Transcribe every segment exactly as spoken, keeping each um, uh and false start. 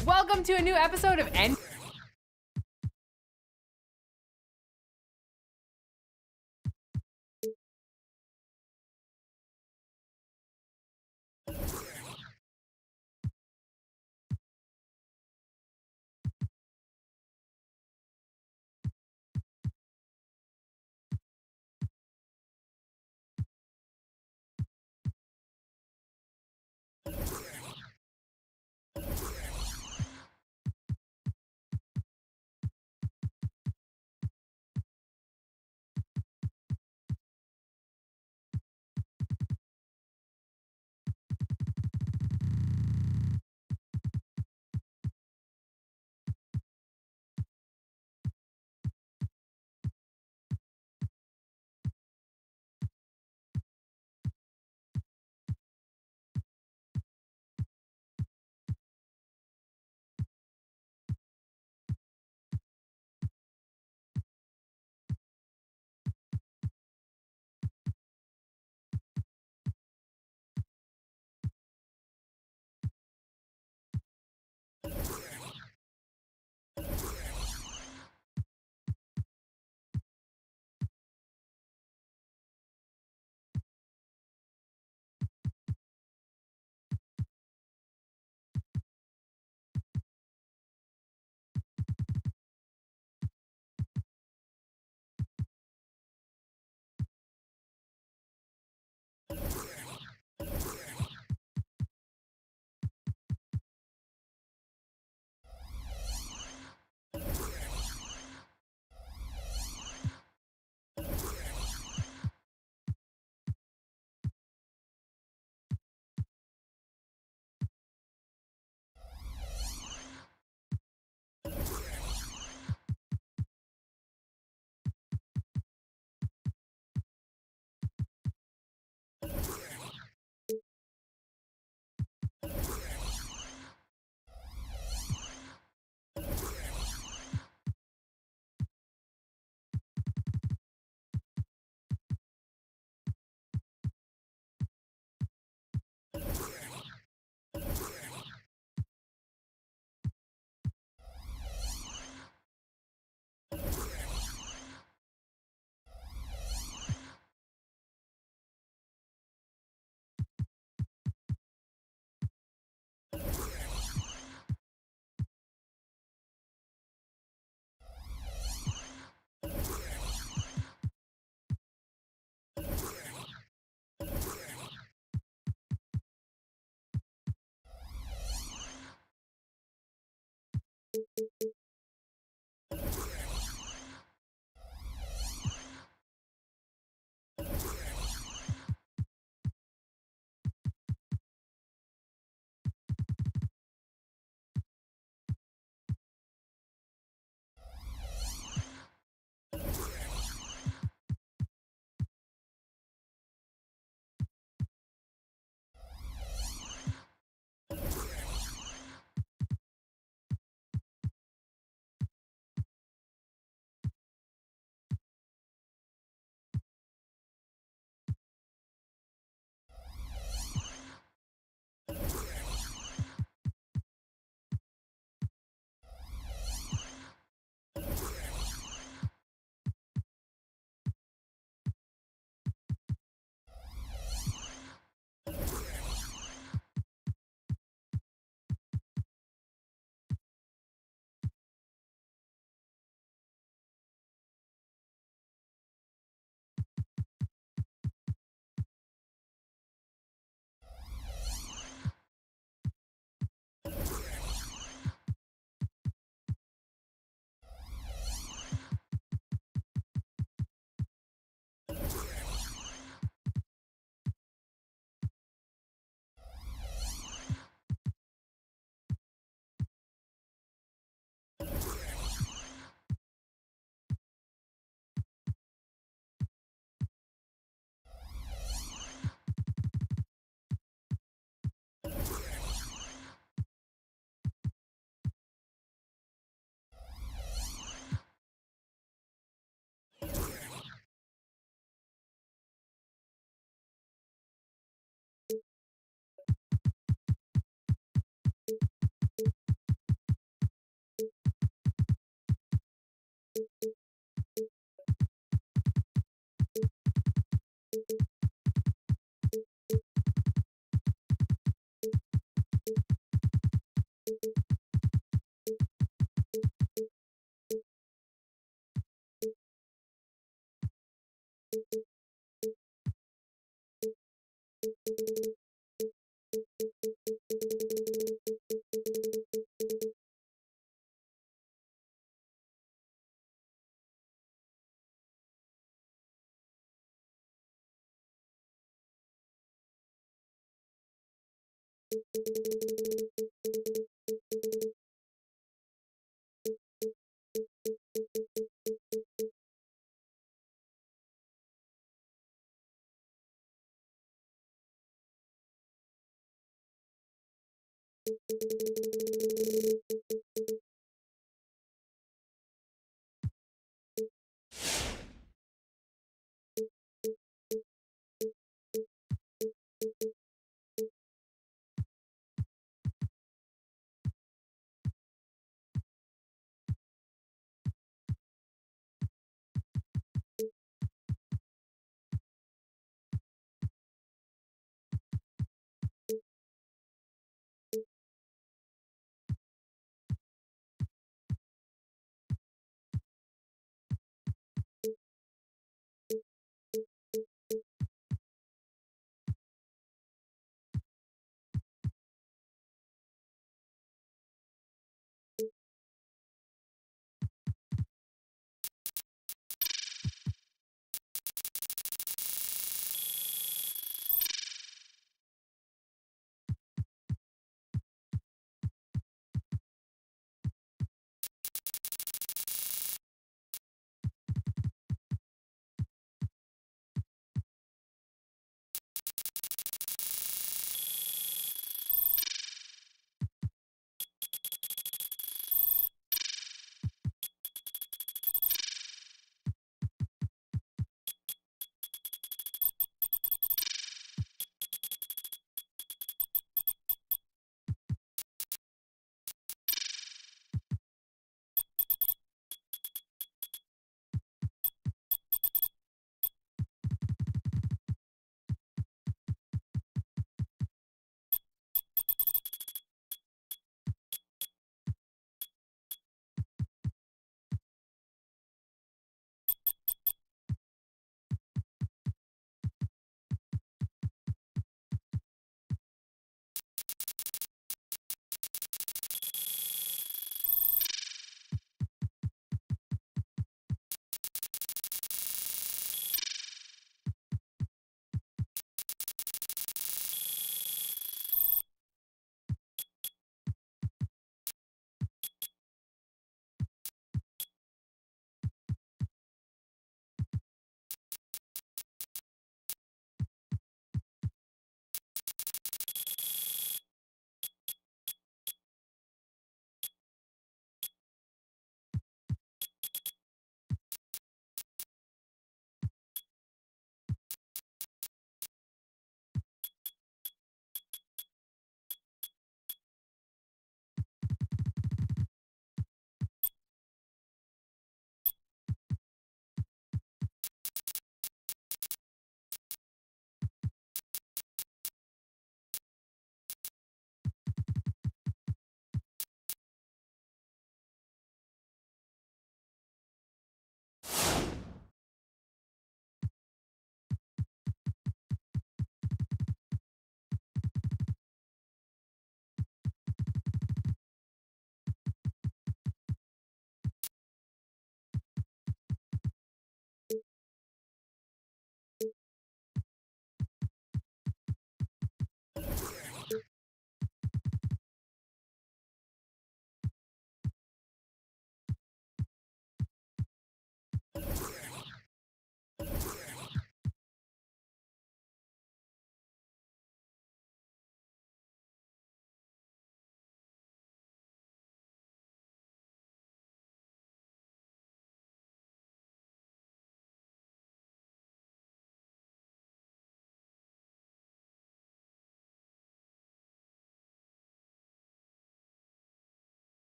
Welcome to a new episode of N.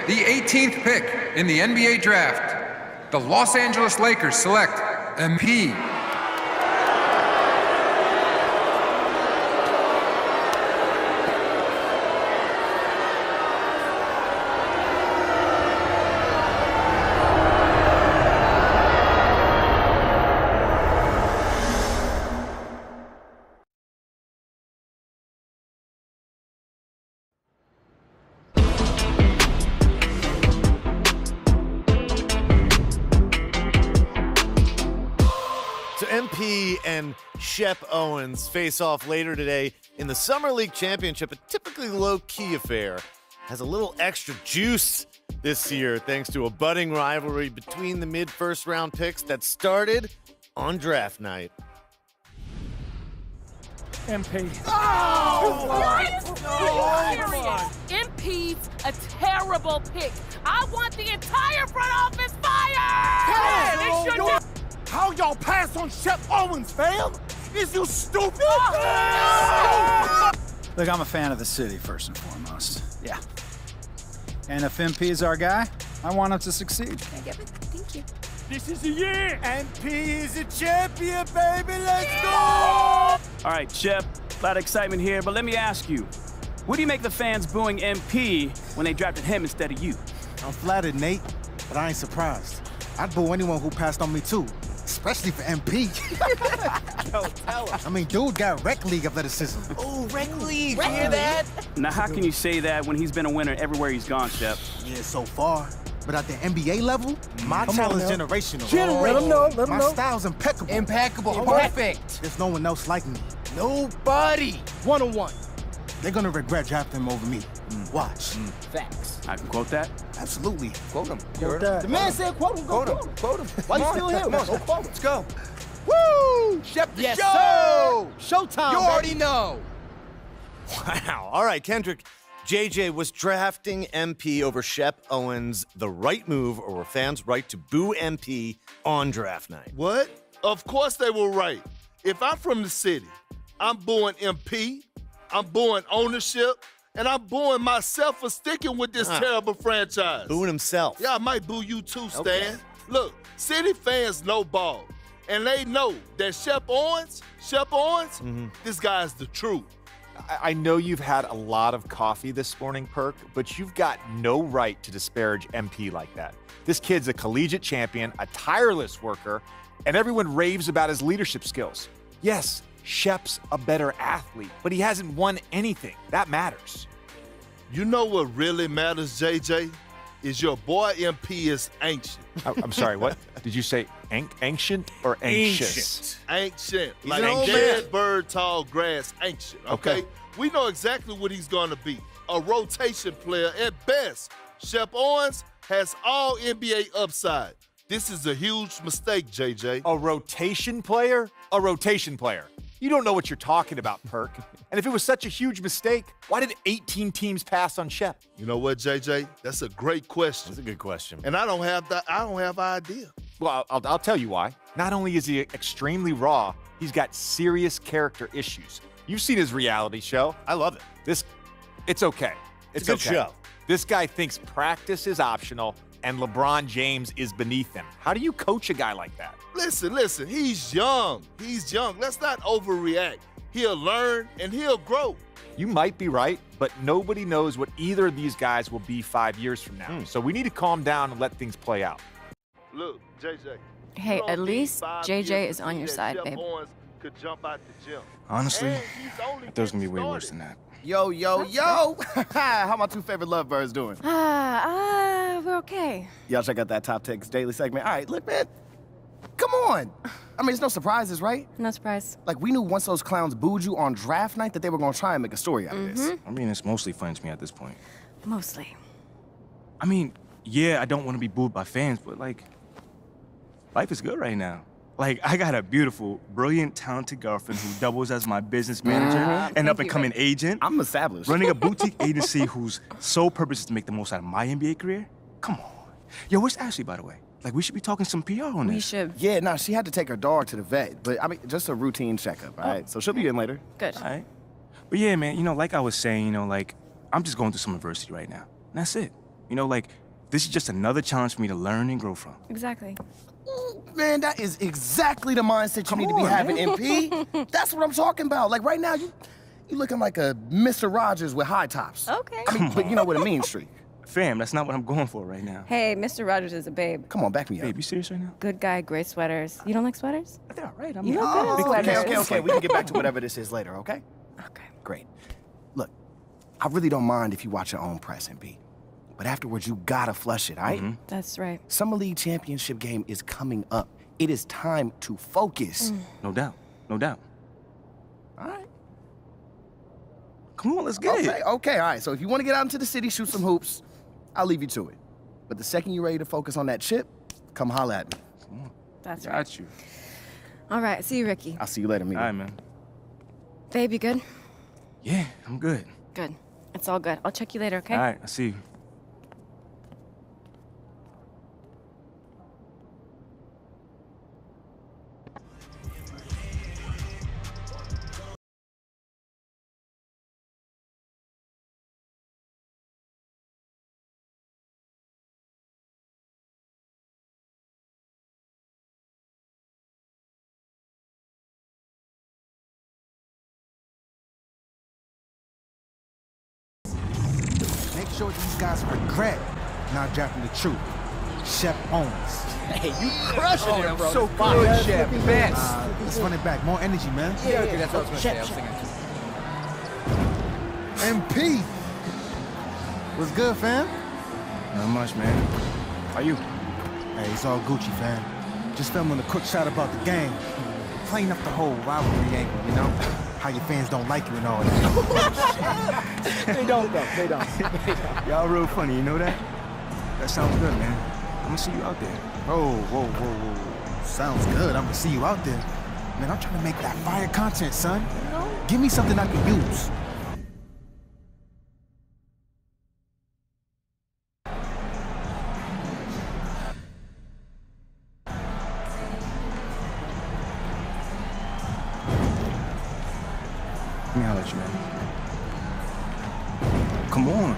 the eighteenth pick in the N B A draft, the Los Angeles Lakers select M P. M P and Shep Owens face off later today in the Summer League Championship, a typically low-key affair. Has a little extra juice this year thanks to a budding rivalry between the mid-first round picks that started on draft night. M P. Oh! What? Oh, M P's a terrible pick. I want the entire front office fired! Hey, they should not. How y'all pass on Shep Owens, fam? Is you stupid? Look, I'm a fan of the city, first and foremost. Yeah. And if M P is our guy, I want him to succeed. Can I get it? Thank you. This is the year. M P is a champion, baby. Let's go! All right, Shep, a lot of excitement here, but let me ask you, what do you make the fans booing M P when they drafted him instead of you? I'm flattered, Nate, but I ain't surprised. I'd boo anyone who passed on me, too. Especially for M P. Yo, tell him. I mean, dude got rec league athleticism. Oh, rec league. You hear that? Now, how can you say that when he's been a winner everywhere he's gone, Shep? Yeah, so far. But at the N B A level, my Come talent's on, generational. Generate. Let him know, let him my know. style's impeccable. Impeccable. Perfect. There's no one else like me. Nobody. One-on-one. They're gonna regret drafting him over me. Mm. Watch. Mm. Facts. I can quote that? Absolutely. Quote him. Quote that. The man said quote him. Go Quote him. Quote him. Why you still here? Come on. Go quote him. Let's go. Woo! Shep the Yes, show. sir. Showtime. You baby. already know. Wow. All right, Kendrick. J J, was drafting M P over Shep Owens the right move, or were fans right to boo M P on draft night? What? Of course they were right. If I'm from the city, I'm booing M P, I'm booing ownership, and I'm booing myself for sticking with this Huh. terrible franchise. Booing himself. Yeah, I might boo you too, Stan. Okay. Look, city fans know ball, and they know that Shep Owens, Shep Owens, Mm-hmm. this guy's the truth. I I know you've had a lot of coffee this morning, Perk, but you've got no right to disparage M P like that. This kid's a collegiate champion, a tireless worker, and everyone raves about his leadership skills. Yes, Shep's a better athlete, but he hasn't won anything. That matters. You know what really matters, J J? Is your boy M P is ancient. I- I'm sorry, what? Did you say an- ancient or anxious? Ancient. He's like an old dead man. bird, tall grass, ancient. Okay? Okay. We know exactly what he's going to be. A rotation player at best. Shep Owens has all N B A upside. This is a huge mistake, J J. A rotation player? A rotation player. You don't know what you're talking about, Perk. And if it was such a huge mistake, why did eighteen teams pass on Shep? You know what, J J? That's a great question. That's a good question. And I don't have that. I don't have an idea. Well, I'll, I'll tell you why. Not only is he extremely raw, he's got serious character issues. You've seen his reality show. I love it. This, it's okay. It's a good okay. show. This guy thinks practice is optional and LeBron James is beneath him. How do you coach a guy like that? Listen, listen. He's young. He's young. Let's not overreact. He'll learn and he'll grow. You might be right, but nobody knows what either of these guys will be five years from now. Hmm. So we need to calm down and let things play out. Look, J J. Hey, you don't at need least five J J years is to on see your that side, Shep babe. Owens could jump out the gym. Honestly, And he's only I thought it was gonna be getting way worse started. than that. Yo, yo, yo. How my two favorite lovebirds doing? Ah, ah, we're okay. Y'all check out that Top Takes Daily segment. All right, look, man. Come on. I mean, it's no surprises, right? No surprise. Like, we knew once those clowns booed you on draft night that they were gonna try and make a story out of this. I mean, it's mostly fun to me at this point. Mostly. I mean, yeah, I don't want to be booed by fans, but like, life is good right now. Like, I got a beautiful, brilliant, talented girlfriend who doubles as my business manager and Thank up and you, coming babe. agent. I'm established. Running a boutique agency whose sole purpose is to make the most out of my N B A career? Come on. Yo, where's Ashley, by the way? Like, we should be talking some P R on We this. should. Yeah, no, she had to take her dog to the vet, but I mean, just a routine checkup, all right? So she'll be in later. Good. All right? But yeah, man, you know, like I was saying, you know, like, I'm just going through some adversity right now. And that's it. You know, like, this is just another challenge for me to learn and grow from. Exactly. Man, that is exactly the mindset you Come need on, to be having, man. M P. That's what I'm talking about. Like, right now, you you looking like a Mister Rogers with high tops. Okay. I mean, but you know what a mean streak. Fam, that's not what I'm going for right now. Hey, Mister Rogers is a babe. Come on, back me up. Babe, you serious right now? Good guy, great sweaters. You don't like sweaters? They're all right. I'm You look not- good in Big sweaters. Okay, okay, okay. We can get back to whatever this is later, okay? Okay. Great. Look, I really don't mind if you watch your own press, M P. But afterwards, you gotta flush it, all right? Mhm. That's right. Summer League championship game is coming up. It is time to focus. Mm. No doubt. No doubt. All right. Come on, let's get okay, it. Okay, all right. So if you want to get out into the city, shoot some hoops, I'll leave you to it. But the second you're ready to focus on that chip, come holla at me. Come on. That's right. Got you. All right, see you, Ricky. I'll see you later, Mia. All right, man. Babe, you good? Yeah, I'm good. Good. It's all good. I'll check you later, okay? All right, I see you. Make sure these guys regret not drafting the truth. Shep Owens. Hey, you crushing it, bro. So Fire, good, Shep. Shep. Best. Uh, let's run it back. More energy, man. Yeah, yeah, that's what I was gonna say. I was thinking. M P. What's good, fam? Not much, man. How you? Hey, it's all Gucci, fam. Just filming a quick shot about the game. Playing up the whole rivalry angle, you know? How your fans don't like you and all that. They don't, though. They don't. They don't. Y'all real funny, you know that? That sounds good, man. I'm gonna see you out there. Oh, whoa, whoa, whoa. Sounds good. I'm gonna see you out there. Man, I'm trying to make that fire content, son. Give me something I can use. Let me holler at you, man. Come on.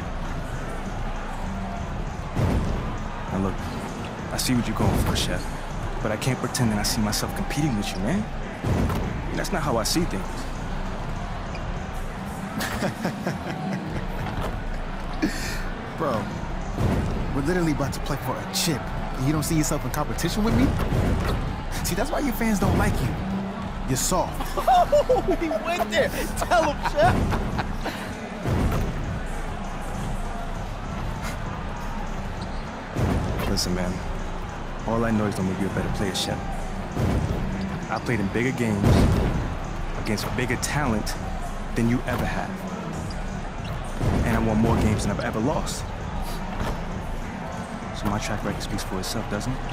Now look, I see what you're going for, Chef. But I can't pretend that I see myself competing with you, man. That's not how I see things. Bro, we're literally about to play for a chip. And you don't see yourself in competition with me? See, that's why your fans don't like you. You're soft. Oh, he went there. Tell him, Shep. Listen, man. All I know is I'm gonna be a better player, Chef. I played in bigger games against bigger talent than you ever have. And I won more games than I've ever lost. So my track record speaks for itself, doesn't it?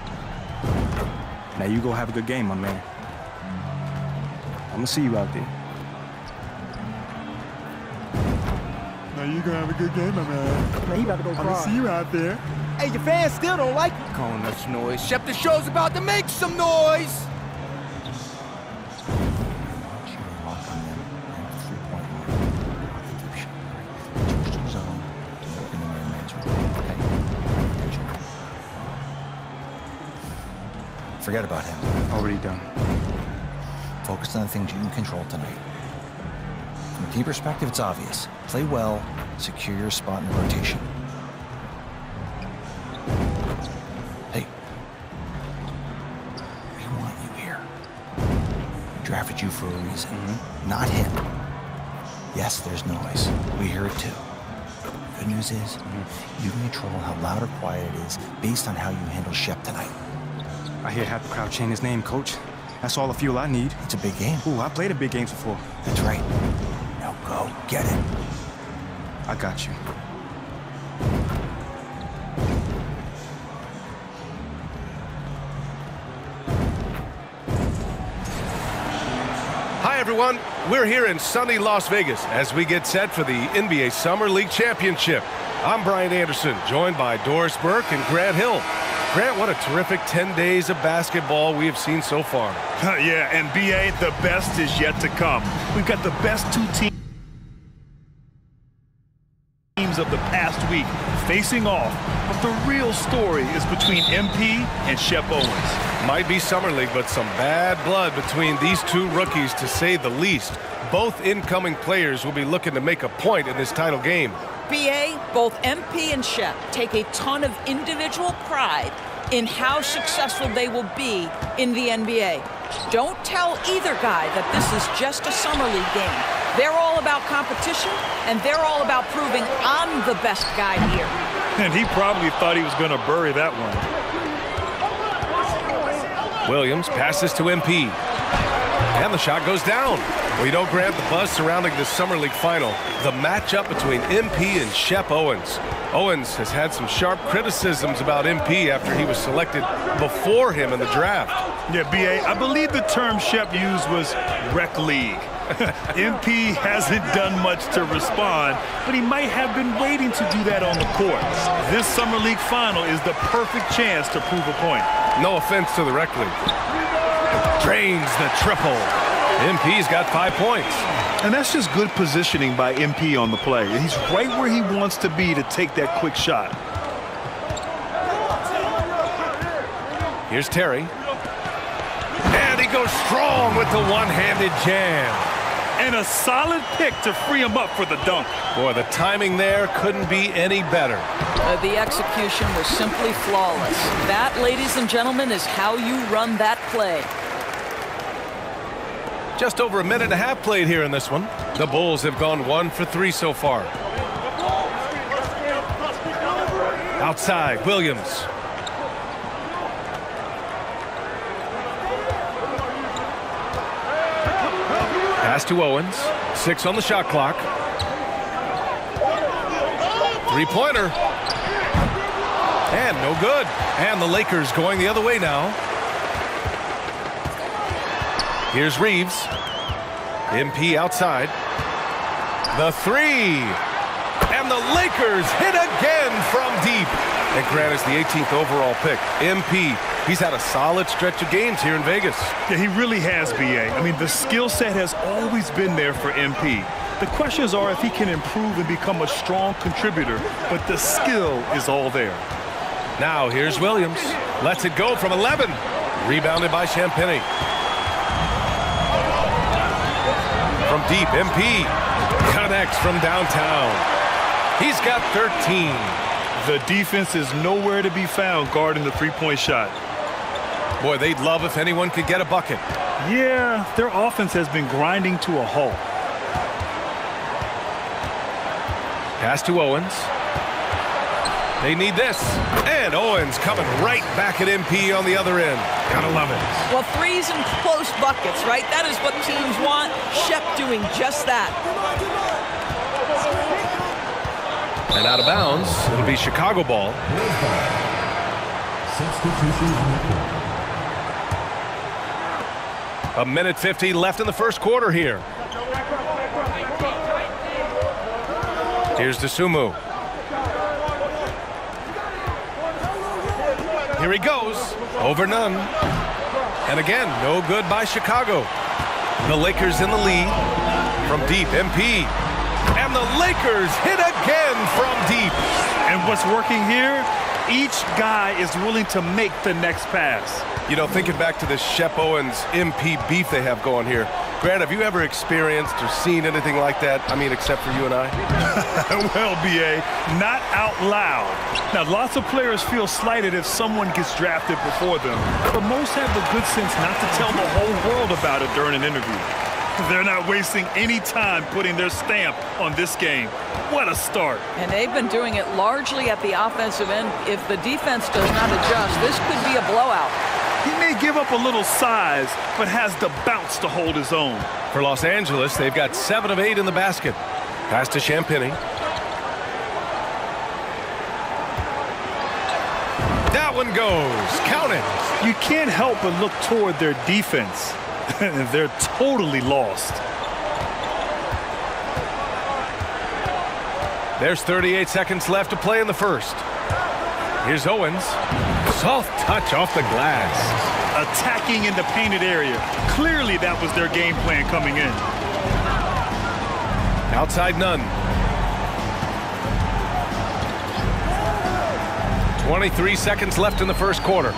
Now you go have a good game, my man. I'm gonna see you out there. Now you gonna have a good game, my man. Man, he about to go I'm cry. gonna see you out there. Hey, your fans still don't like you. Calling us noise. Shep, the show's about to make some noise. Forget about him. Already done. Focus on the things you can control tonight. From a team perspective, it's obvious. Play well, secure your spot in the rotation. Hey. We want you here. We drafted you for a reason. Mm-hmm. Not him. Yes, there's noise. We hear it too. Good news is, mm-hmm. you can control how loud or quiet it is based on how you handle Shep tonight. I hear half the crowd chanting his name, Coach. That's all the fuel I need. It's a big game. Ooh, I played in big games before. That's right. Now go, get it. I got you. Hi, everyone. We're here in sunny Las Vegas as we get set for the N B A Summer League Championship. I'm Brian Anderson, joined by Doris Burke and Grant Hill. Grant, what a terrific ten days of basketball we have seen so far. Yeah, and B A, the best is yet to come. We've got the best two teams of the past last week, facing off. But the real story is between M P and Shep Owens. Might be Summer League, but some bad blood between these two rookies, to say the least. Both incoming players will be looking to make a point in this title game. B A, both M P and Shep take a ton of individual pride in how successful they will be in the N B A. Don't tell either guy that this is just a summer league game. They're all about competition, and they're all about proving I'm the best guy here. And he probably thought he was going to bury that one. Williams passes to M P. And the shot goes down. Well, you know, Grant, the buzz surrounding this Summer League final, the matchup between M P and Shep Owens. Owens has had some sharp criticisms about M P after he was selected before him in the draft. Yeah, B A, I believe the term Shep used was rec league. M P hasn't done much to respond, but he might have been waiting to do that on the court. This Summer League final is the perfect chance to prove a point. No offense to the rec league. Drains the triple. M P's got five points. And that's just good positioning by M P on the play. He's right where he wants to be to take that quick shot. Here's Terry. And he goes strong with the one-handed jam. And a solid pick to free him up for the dunk. Boy, the timing there couldn't be any better. Uh, the execution was simply flawless. That, ladies and gentlemen, is how you run that play. Just over a minute and a half played here in this one. The Bulls have gone one for three so far. Outside, Williams. Pass to Owens. Six on the shot clock. Three-pointer. And no good. And the Lakers going the other way now. Here's Reeves. M P outside. The three. And the Lakers hit again from deep. And Grant is the eighteenth overall pick. M P, he's had a solid stretch of games here in Vegas. Yeah, he really has, B A. I mean, the skill set has always been there for M P. The questions are if he can improve and become a strong contributor, but the skill is all there. Now here's Williams. Lets it go from eleven. Rebounded by Champagnie. From deep, M P connects from downtown. He's got thirteen. The defense is nowhere to be found guarding the three-point shot. Boy, they'd love if anyone could get a bucket. Yeah, their offense has been grinding to a halt. Pass to Owens. They need this. And Owens coming right back at M P on the other end. Gotta love it. Well, threes and close buckets, right? That is what teams want. Shep doing just that. And out of bounds, it'll be Chicago ball. A minute fifty left in the first quarter here. Here's Dosunmu. Here he goes. Over none. And again, no good by Chicago. The Lakers in the lead. From deep, M P. And the Lakers hit again from deep. And what's working here? Each guy is willing to make the next pass. You know, thinking back to this Shep Owens M P beef they have going here. Grant, have you ever experienced or seen anything like that? I mean, except for you and I? Well, B A, not out loud. Now, lots of players feel slighted if someone gets drafted before them, but most have the good sense not to tell the whole world about it during an interview. They're not wasting any time putting their stamp on this game. What a start. And they've been doing it largely at the offensive end. If the defense does not adjust, this could be a blowout. He may give up a little size, but has the bounce to hold his own. For Los Angeles, they've got seven of eight in the basket. Pass to Champagnie. That one goes. Count it. You can't help but look toward their defense. They're totally lost. There's thirty-eight seconds left to play in the first. Here's Owens. Soft touch off the glass. Attacking in the painted area. Clearly that was their game plan coming in. Outside none. twenty-three seconds left in the first quarter.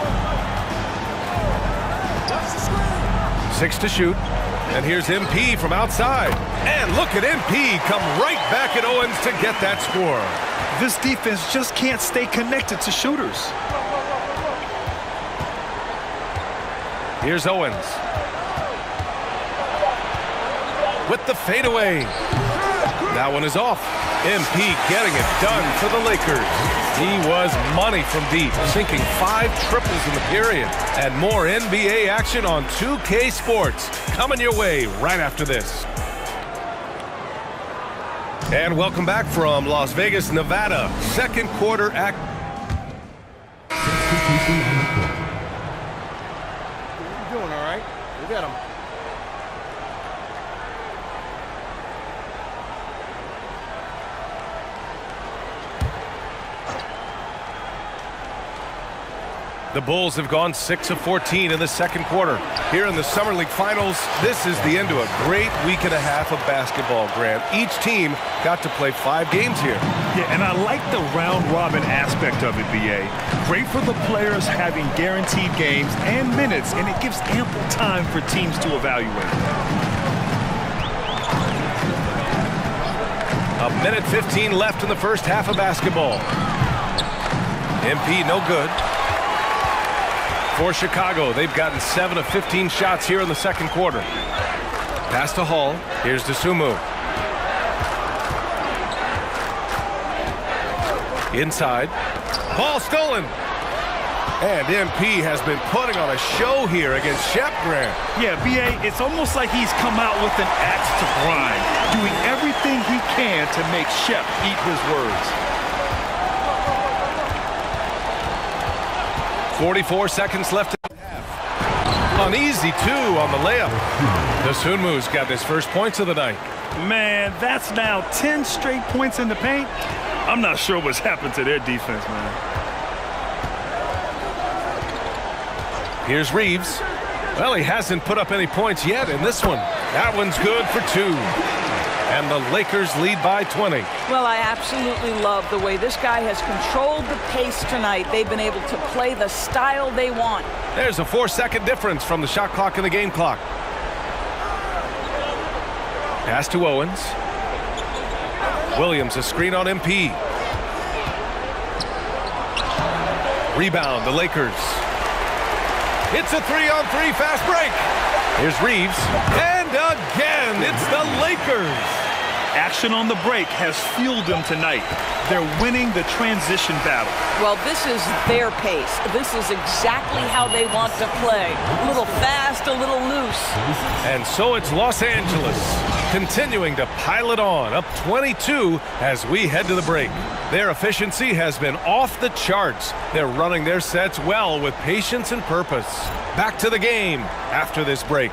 Six to shoot. And here's M P from outside. And look at M P come right back at Owens to get that score. This defense just can't stay connected to shooters. Here's Owens. With the fadeaway. That one is off. M P getting it done for the Lakers. He was money from deep, sinking five triples in the period. And more N B A action on two K Sports coming your way right after this. And welcome back from Las Vegas, Nevada. Second quarter act. You're doing all right. We got him. The Bulls have gone six of fourteen in the second quarter. Here in the Summer League Finals, this is the end to a great week and a half of basketball, Grant. Each team got to play five games here. Yeah, and I like the round-robin aspect of it, B A. Great for the players having guaranteed games and minutes, and it gives ample time for teams to evaluate. A minute fifteen left in the first half of basketball. M P no good. For Chicago, they've gotten seven of fifteen shots here in the second quarter. Pass to Hall. Here's Dosunmu. Inside. Ball stolen. And M P has been putting on a show here against Shep, Grant. Yeah, B A, it's almost like he's come out with an axe to grind, doing everything he can to make Shep eat his words. forty-four seconds left in the half. Uneasy, two, on the layup. Dosunmu's got his first points of the night. Man, that's now ten straight points in the paint. I'm not sure what's happened to their defense, man. Here's Reeves. Well, he hasn't put up any points yet in this one. That one's good for two. And the Lakers lead by twenty. Well, I absolutely love the way this guy has controlled the pace tonight. They've been able to play the style they want. There's a four-second difference from the shot clock and the game clock. Pass to Owens. Williams, a screen on M P. Rebound, the Lakers. It's a three-on-three fast break. Here's Reeves. And again, it's the Lakers. Action on the break has fueled them tonight. They're winning the transition battle. Well, this is their pace. This is exactly how they want to play. A little fast, a little loose. And so it's Los Angeles continuing to pile it on, up twenty-two as we head to the break. Their efficiency has been off the charts. They're running their sets well with patience and purpose. Back to the game after this break.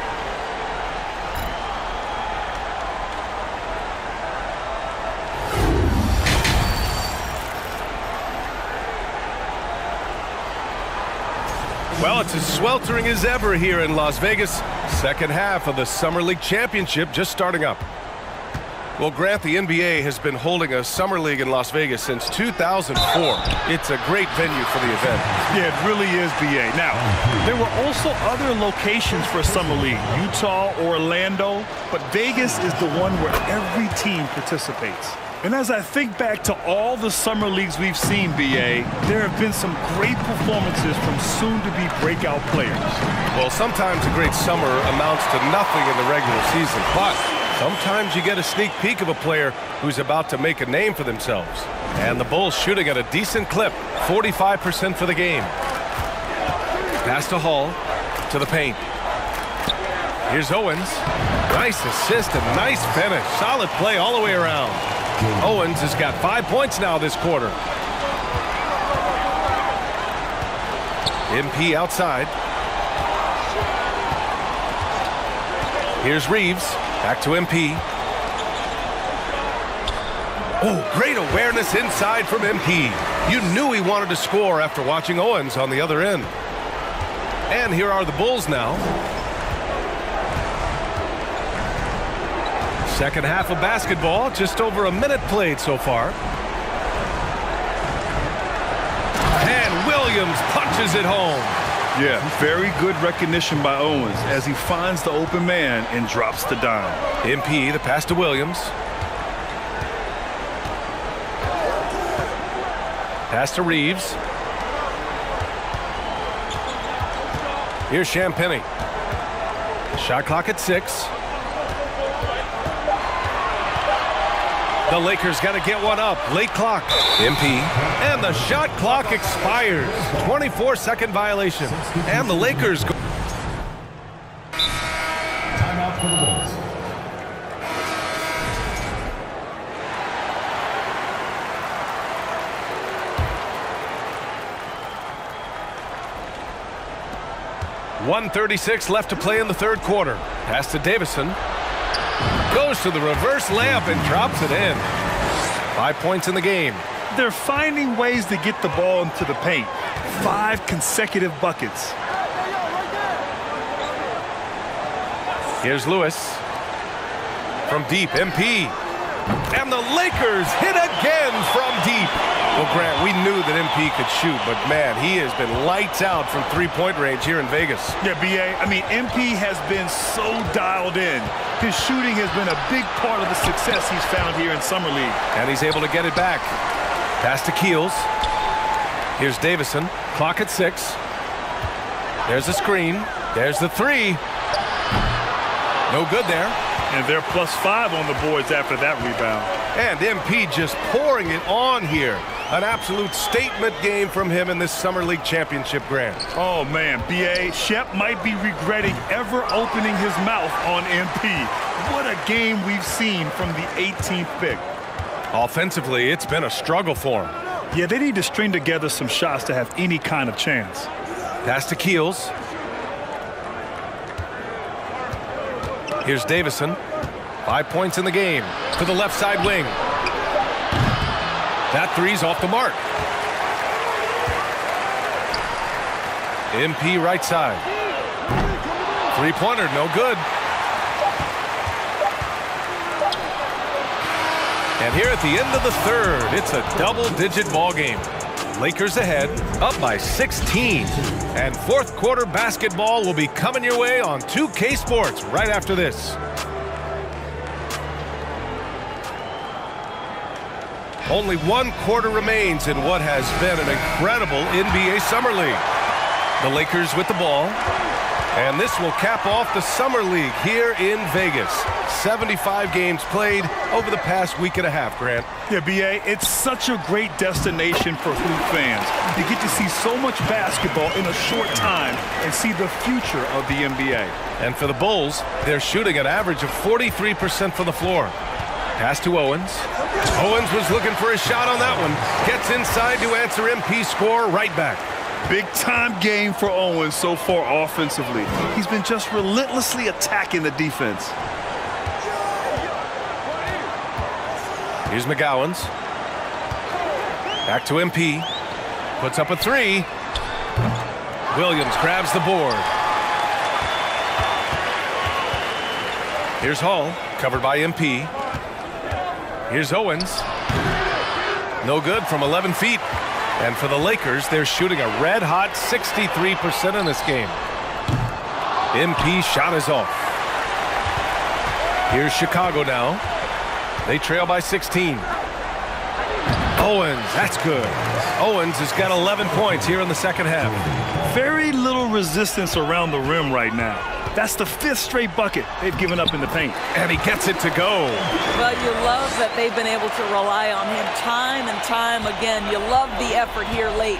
Well, it's as sweltering as ever here in Las Vegas. Second half of the Summer League Championship just starting up. Well, Grant, the N B A has been holding a Summer League in Las Vegas since two thousand four. It's a great venue for the event. Yeah, it really is, B A. Now, there were also other locations for Summer League, Utah, Orlando, but Vegas is the one where every team participates. And as I think back to all the Summer Leagues we've seen, B A, there have been some great performances from soon-to-be breakout players. Well, sometimes a great summer amounts to nothing in the regular season, but sometimes you get a sneak peek of a player who's about to make a name for themselves. And the Bulls shooting at a decent clip, forty-five percent for the game. Pass to Hall, to the paint. Here's Owens. Nice assist and nice finish. Solid play all the way around. Owens has got five points now this quarter. M P outside. Here's Reeves. Back to M P. Oh, great awareness inside from M P. You knew he wanted to score after watching Owens on the other end. And here are the Bulls now. Second half of basketball, just over a minute played so far. Williams punches it home. Yeah, very good recognition by Owens as he finds the open man and drops the dime. M P, the pass to Williams. Pass to Reeves. Here's Champagnie. Shot clock at six. The Lakers got to get one up. Late clock. M P. And the shot clock expires. twenty-four second violation. And the Lakers go. Timeout for the Bulls. one thirty-six left to play in the third quarter. Pass to Davison. Goes to the reverse layup and drops it in. Five points in the game. They're finding ways to get the ball into the paint. Five consecutive buckets. Here's Lewis. From deep, M P. And the Lakers hit again from deep. Well, Grant, we knew that M P could shoot, but man, he has been lights out from three-point range here in Vegas. Yeah, B A, I mean, M P has been so dialed in. His shooting has been a big part of the success he's found here in Summer League. And he's able to get it back. Pass to Keels. Here's Davison. Clock at six. There's the screen. There's the three. No good there. And they're plus five on the boards after that rebound. And M P just pouring it on here. An absolute statement game from him in this Summer League Championship, Grant. Oh, man, B A, Shep might be regretting ever opening his mouth on M P. What a game we've seen from the eighteenth pick. Offensively, it's been a struggle for him. Yeah, they need to string together some shots to have any kind of chance. Pass to Keels. Here's Davison. Five points in the game. To the left side wing. That three's off the mark. M P right side. Three-pointer, no good. And here at the end of the third, it's a double-digit ball game. Lakers ahead, up by sixteen. And fourth quarter basketball will be coming your way on two K Sports right after this. Only one quarter remains in what has been an incredible N B A Summer League. The Lakers with the ball. And this will cap off the Summer League here in Vegas. seventy-five games played over the past week and a half, Grant. Yeah, B A, it's such a great destination for hoop fans. You get to see so much basketball in a short time and see the future of the N B A. And for the Bulls, they're shooting an average of forty-three percent from the floor. Pass to Owens. Owens was looking for a shot on that one. Gets inside to answer M P's score right back. Big-time game for Owens so far offensively. He's been just relentlessly attacking the defense. Here's McGowans. Back to M P. Puts up a three. Williams grabs the board. Here's Hall, covered by M P. Here's Owens. No good from eleven feet. And for the Lakers, they're shooting a red-hot sixty-three percent in this game. M P shot is off. Here's Chicago now. They trail by sixteen. Owens, that's good. Owens has got eleven points here in the second half. Very little resistance around the rim right now. That's the fifth straight bucket they've given up in the paint. And he gets it to go. Well, you love that they've been able to rely on him time and time again. You love the effort here late.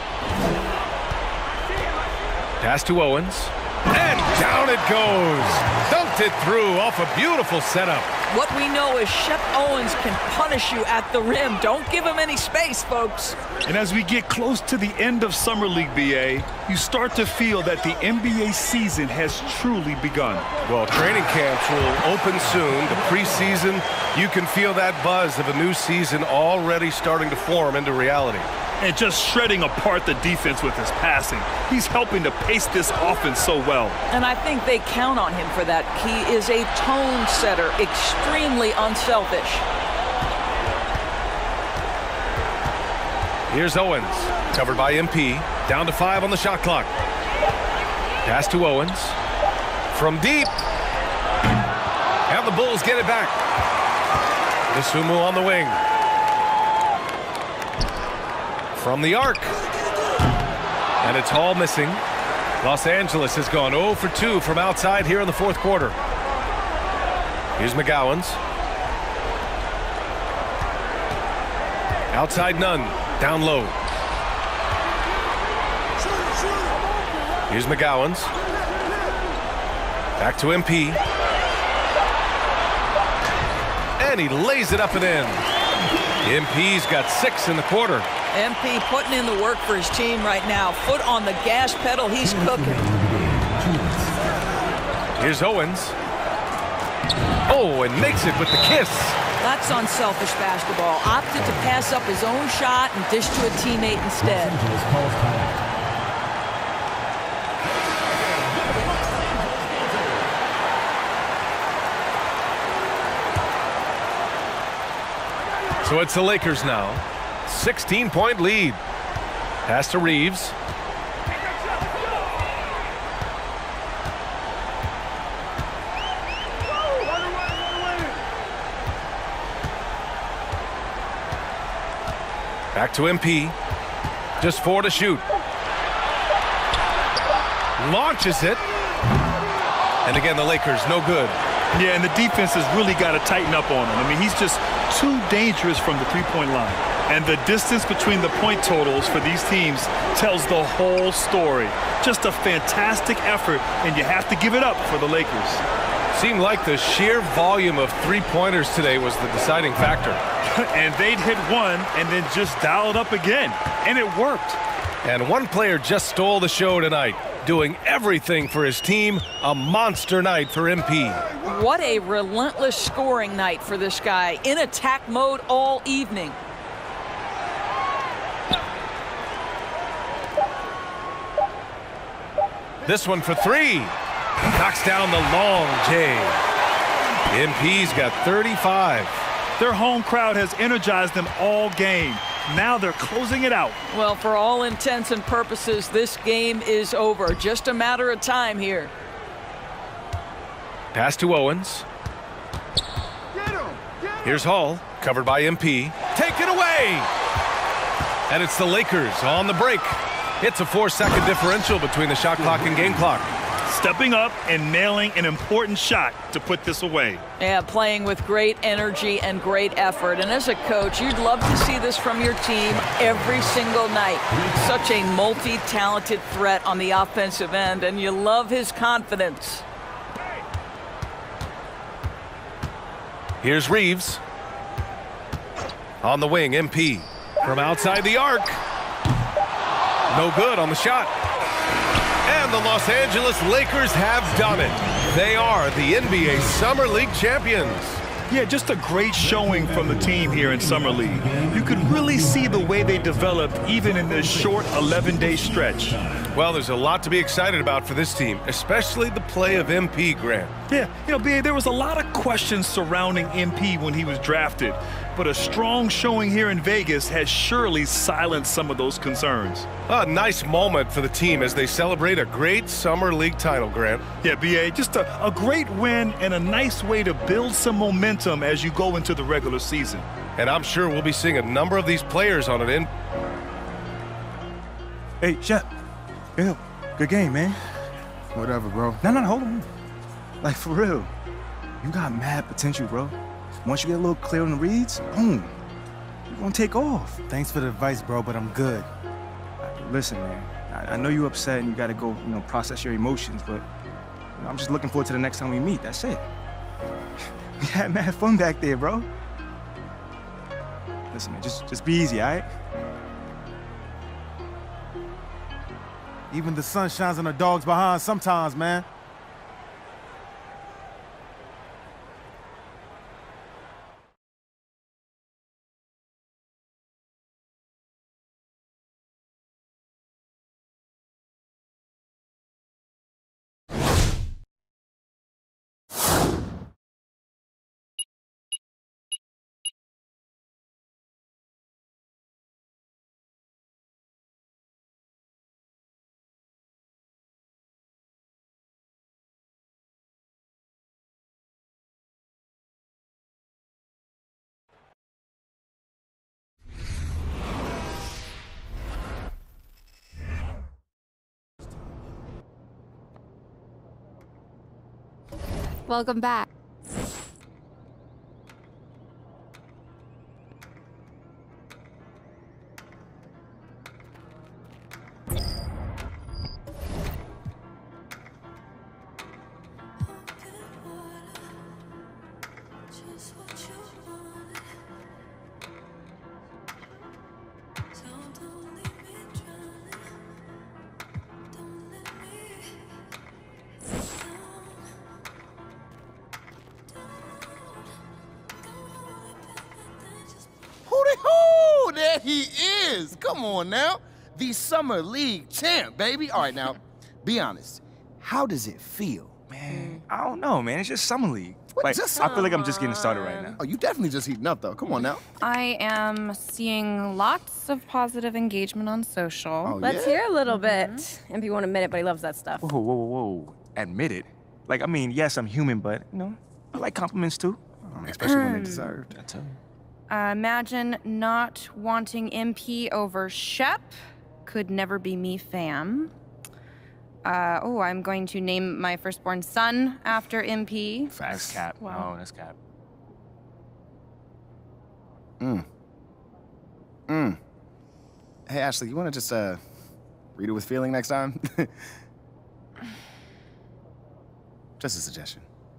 Pass to Owens. And down it goes. Dunked it through off a beautiful setup. What we know is Shep Owens can punish you at the rim. Don't give him any space, folks. And as we get close to the end of Summer League, B A, you start to feel that the N B A season has truly begun. Well, training camps will open soon. The preseason, you can feel that buzz of a new season already starting to form into reality. And just shredding apart the defense with his passing. He's helping to pace this offense so well. And I think they count on him for that. He is a tone setter, extremely unselfish. Here's Owens, covered by M P. Down to five on the shot clock. Pass to Owens. From deep. And the Bulls get it back. Dosunmu on the wing. From the arc. And it's Hall missing. Los Angeles has gone zero for two from outside here in the fourth quarter. Here's McGowens. Outside none. Down low. Here's McGowens. Back to M P. And he lays it up and in. M P's got six in the quarter. M P putting in the work for his team right now. Foot on the gas pedal. He's cooking. Here's Owens. Oh, and makes it with the kiss. That's unselfish basketball. Opted to pass up his own shot and dish to a teammate instead. So it's the Lakers now. sixteen point lead. Pass to Reeves. Back to M P. Just four to shoot. Launches it. And again, the Lakers, no good. Yeah, and the defense has really got to tighten up on him. I mean, he's just too dangerous from the three-point line. And the distance between the point totals for these teams tells the whole story. Just a fantastic effort, and you have to give it up for the Lakers. Seemed like the sheer volume of three-pointers today was the deciding factor. And they'd hit one and then just dial it up again. And it worked. And one player just stole the show tonight, doing everything for his team. A monster night for M P. What a relentless scoring night for this guy. In attack mode all evening. This one for three. Knocks down the long J. M P's got thirty-five. Their home crowd has energized them all game. Now they're closing it out. Well, for all intents and purposes, this game is over. Just a matter of time here. Pass to Owens. Here's Hall, covered by M P. Take it away! And it's the Lakers on the break. It's a four-second differential between the shot clock and game clock. Stepping up and nailing an important shot to put this away. Yeah, playing with great energy and great effort. And as a coach, you'd love to see this from your team every single night. Such a multi-talented threat on the offensive end, and you love his confidence. Here's Reeves. On the wing, M P. From outside the arc. No good on the shot. And the Los Angeles Lakers have done it. They are the N B A Summer League champions. Yeah, just a great showing from the team here in Summer League. You can really see the way they developed even in this short eleven day stretch. Well, there's a lot to be excited about for this team, especially the play of M P, Grant. Yeah, you know, B A, there was a lot of questions surrounding M P when he was drafted, but a strong showing here in Vegas has surely silenced some of those concerns. A nice moment for the team as they celebrate a great Summer League title, Grant. Yeah, B A, just a, a great win and a nice way to build some momentum as you go into the regular season. And I'm sure we'll be seeing a number of these players on an in. Hey, Shep. Good, good game, man. Whatever, bro. No, no, no, hold on. Like, for real. You got mad potential, bro. Once you get a little clear on the reads, boom. You're gonna take off. Thanks for the advice, bro, but I'm good. Listen, man. I, I know you're upset and you gotta go, you know, process your emotions, but you know, I'm just looking forward to the next time we meet. That's it. We had mad fun back there, bro. Listen, man, just, just be easy, all right? Even the sun shines on the dog's behind sometimes, man. Welcome back. Hooty-hoo! There he is! Come on now. The Summer League champ, baby. All right, now, be honest. How does it feel? Man, I don't know, man. It's just Summer League. What, Like, just- I feel like I'm just getting started right now. Oh, you definitely just heating up, though. Come on now. I am seeing lots of positive engagement on social. Oh, Let's yeah? hear a little bit. M P won't admit it, but he loves that stuff. Whoa, whoa, whoa, whoa. Admit it. Like, I mean, yes, I'm human, but, you know, I like compliments too. Especially when they're deserved. I tell you. Uh, imagine not wanting M P over Shep. Could never be me, fam. Uh, oh, I'm going to name my firstborn son after M P. That's cap. Wow. No, that's cap. Mm. Mm. Hey, Ashley, you want to just uh, read it with feeling next time? Just a suggestion.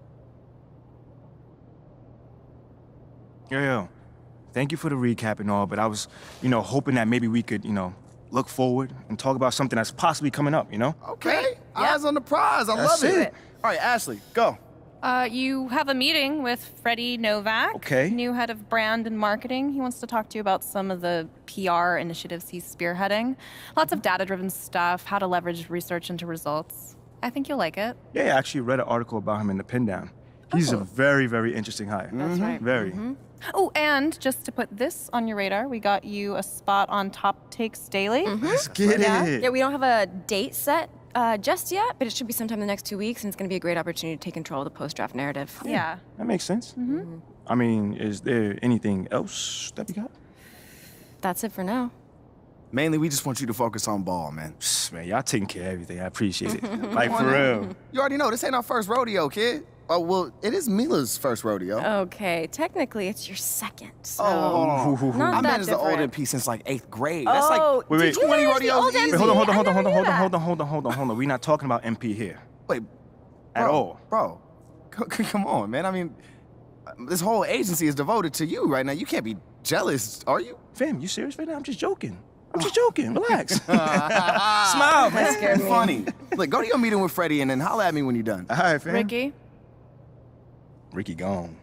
Yo, yo. Thank you for the recap and all, but I was, you know, hoping that maybe we could, you know, look forward and talk about something that's possibly coming up, you know? Okay. Eyes on the prize. I That's love it. it. All right, Ashley, go. Uh, you have a meeting with Freddie Novak, Okay. new head of brand and marketing. He wants to talk to you about some of the P R initiatives he's spearheading. Lots of data-driven stuff, how to leverage research into results. I think you'll like it. Yeah, I actually read an article about him in the Pin Down. He's a very, very interesting hire. That's right. Very. Mhm. Oh, and just to put this on your radar, we got you a spot on Top Takes Daily. Let's get yeah. it. Yeah, we don't have a date set uh, just yet, but it should be sometime in the next two weeks, and it's going to be a great opportunity to take control of the post-draft narrative. Yeah. That makes sense. Mm-hmm. I mean, is there anything else that we got? That's it for now. Mainly, we just want you to focus on ball, man. Man, y'all taking care of everything. I appreciate it. Like, Come for on now. real. You already know, this ain't our first rodeo, kid. Oh, well, it is Mila's first rodeo. Okay, technically it's your second. So Oh, hold on. not I that met as the old different. M P since like eighth grade. That's Oh, like Wait, wait. did you twenty manage the rodeos old easy. Wait, hold on, hold on, hold on, I hold on, never hold knew on, that. hold on, hold on, hold on, hold on. We're not talking about M P here. Wait, At bro, all. Bro, c- come on, man. I mean, this whole agency is devoted to you right now. You can't be jealous, are you? Fam, you serious right now? I'm just joking. I'm just joking. Relax. Smile, man. That scared me. Funny. Look, go to your meeting with Freddie and then holla at me when you're done. All right, fam. Ricky, Ricky gone.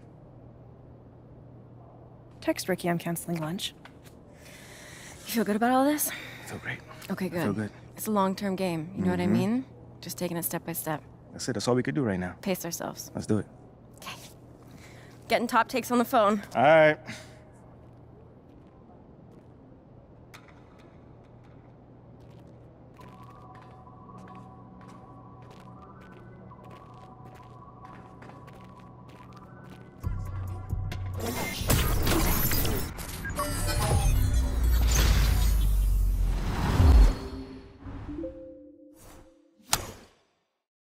text Ricky I'm canceling lunch. You feel good about all this? I feel great. Okay, good. I feel good. It's a long-term game. You know what I Mhm. mean? Just taking it step by step. That's it. That's all we could do right now. Pace ourselves. Let's do it. Getting top takes on the phone. All right.